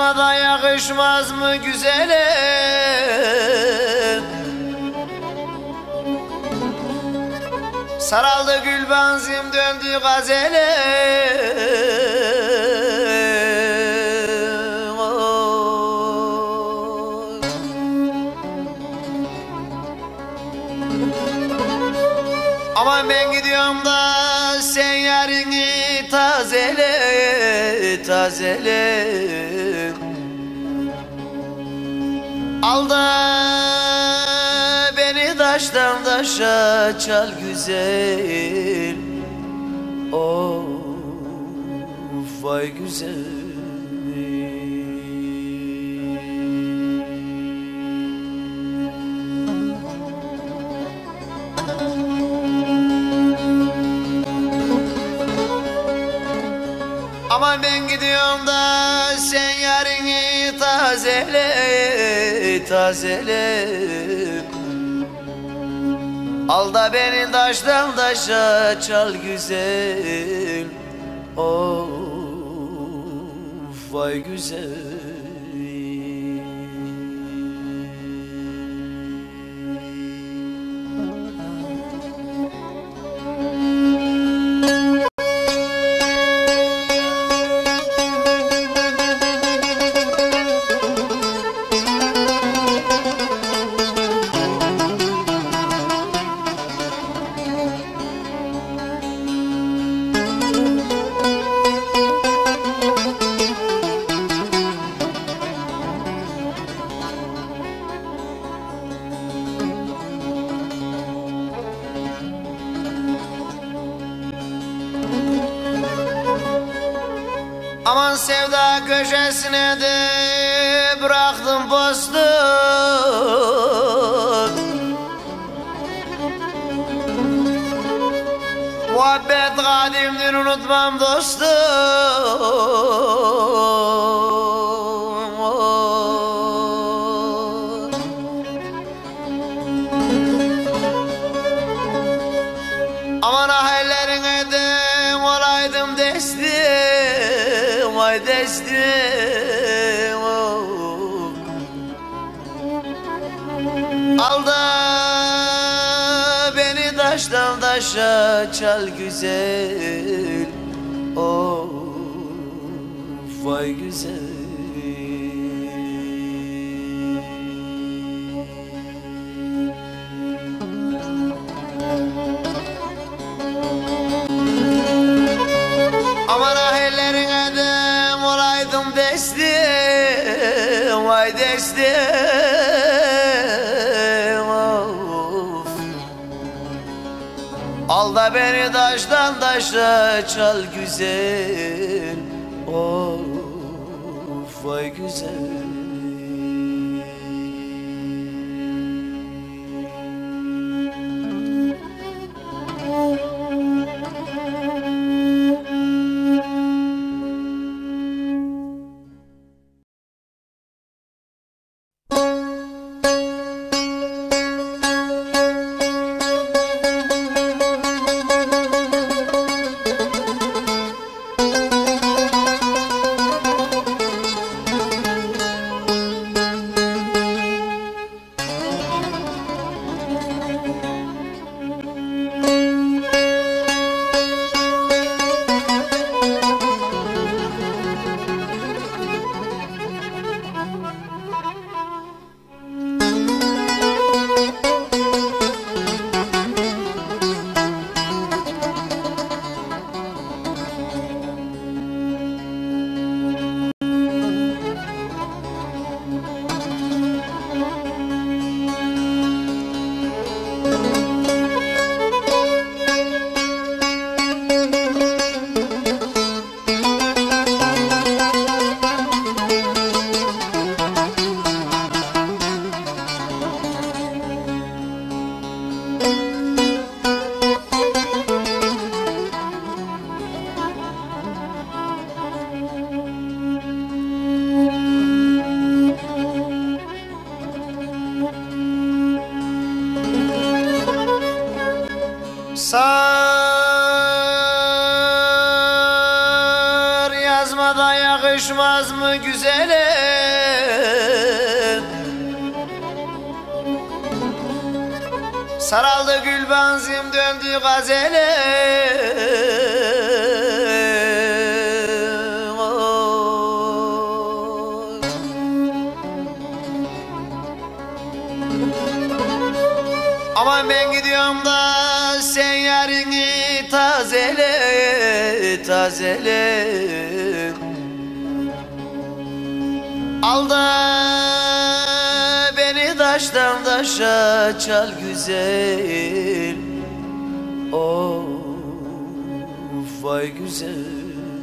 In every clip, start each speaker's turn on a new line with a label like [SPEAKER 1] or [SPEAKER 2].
[SPEAKER 1] Sana da yakışmaz mı güzelim? Saraldı gül benzim döndü gazele. Aman ben gidiyorum da sen yarını tazele, tazele. Al da beni taştan taşa çal güzel. Of vay güzel. Aman ben gidiyorum da sen yarını tazele, tazele. Al da beni taştan taşa çal güzel. Of vay güzel. Aman sevda köşesine de bıraktım postu. Muhabbet kadimdir unutmam dostum. Aman ah ellerine de olaydım destim. Vay destim. Al da beni taştan taşa çal güzel. Of vay güzel. Aman ah ellerine de olaydım destim. Vay destim. Of. Al da beni taştan taşa çal güzel. Of vay güzel. yakışmaz da yakışmaz mı güzelim? Saraldı gül benzim döndü gazele. Aman ben gidiyorum da sen yarını tazele, tazele. Al da beni taştan taşa çal güzel. Of vay güzel.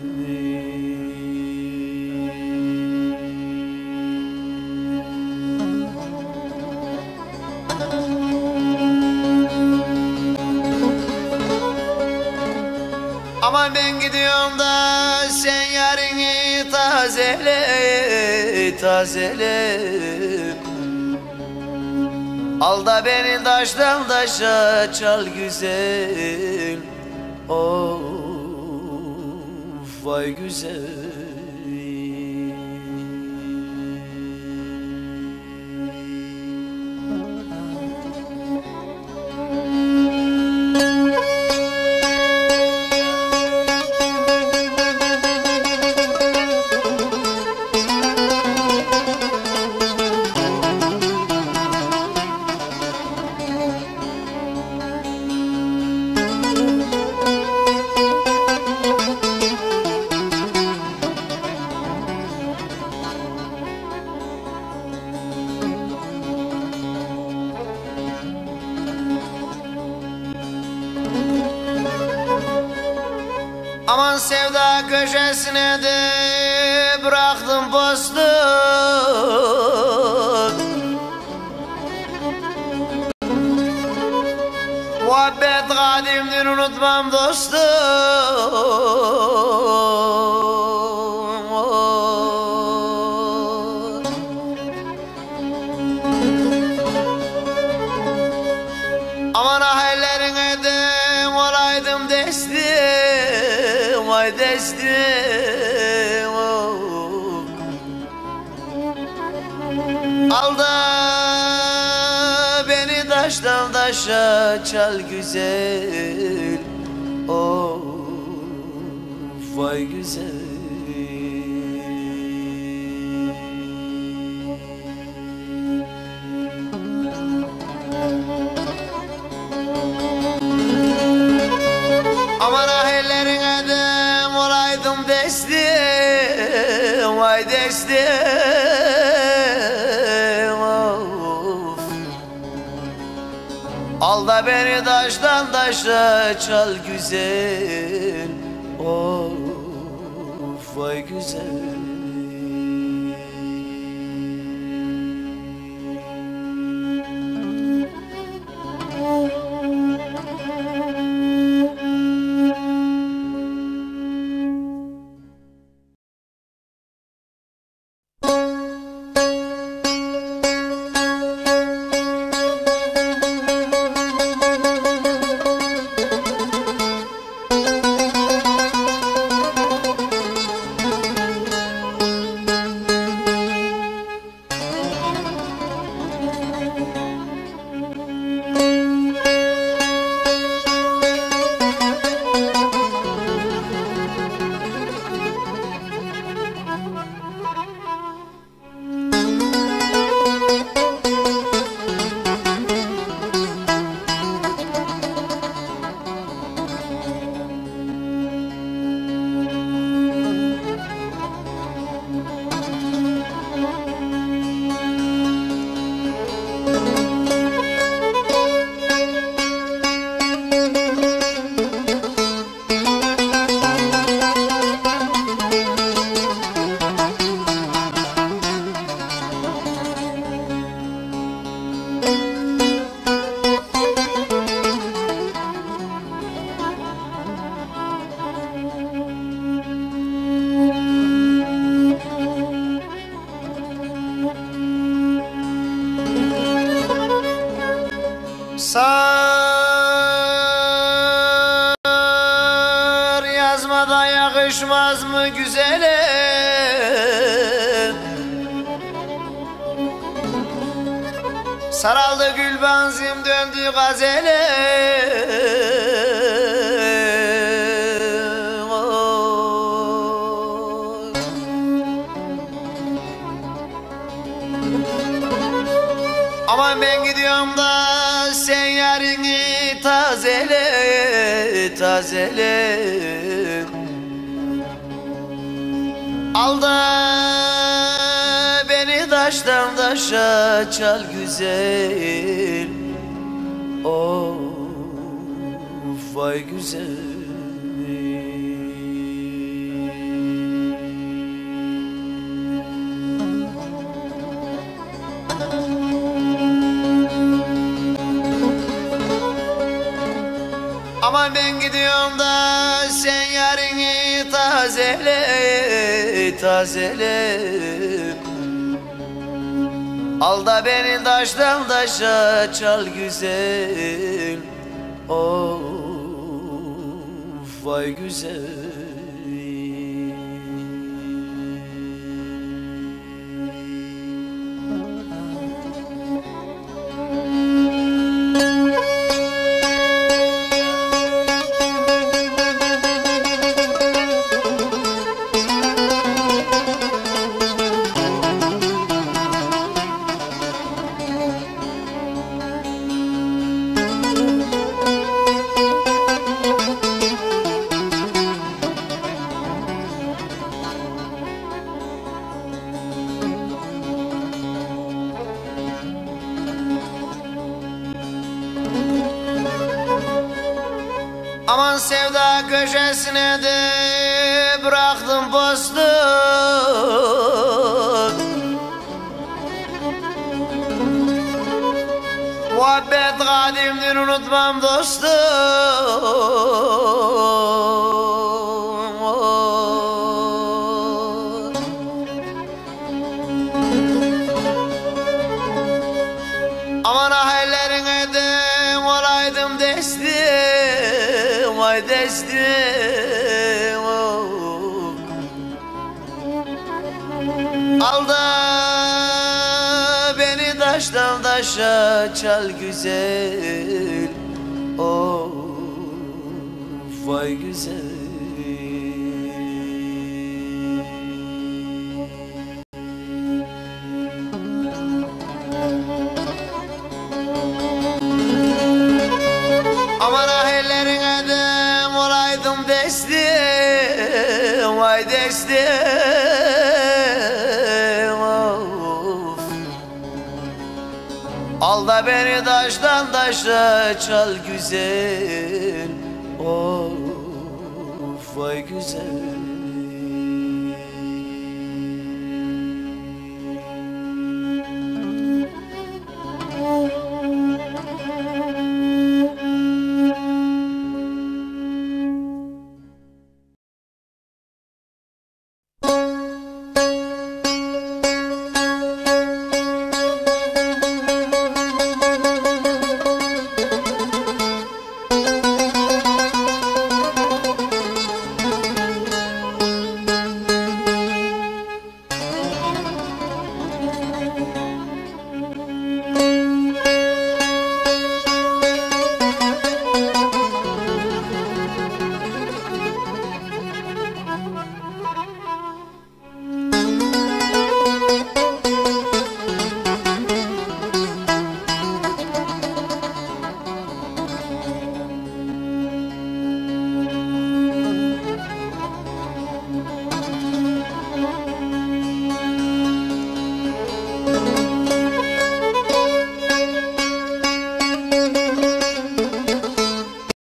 [SPEAKER 1] Aman ben gidiyorum da sen yarını tazele, tazele. Al da beni taştan taşa çal güzel. Of vay güzel. Aman sevda köşesine de bıraktım postu. Muhabbet kadimdir unutmam dostum. Aman ah ellerine de olaydım destim. Vay destim. Al da beni taştan taşa çal güzel. Of vay güzel. Aman ah ellerine de olaydım destim. Vay destim. Of. Al da beni taştan taşa çal güzel. Of vay güzel. yakışmaz mı güzele? Saraldı gül benzim döndü gazele. Aman ben gidiyorum da sen yarını tazele, tazele. Al da beni taştan taşa çal güzel. Of vay güzel. Aman ben gidiyorum da sen yarını tazele, tazele. Al da beni taştan taşa çal güzel. Of vay güzel. Aman sevda köşesine de bıraktım postu. Muhabbet kadimdir unutmam dostum. Aman ah ellerine de olaydım destim. Vay destim. Al da beni taştan taşa çal güzel. Of vay güzel. Aman ah ellerine de olaydım destim. Vay destim. Of. Al da beni taştan taşa çal güzel. Of vay güzel.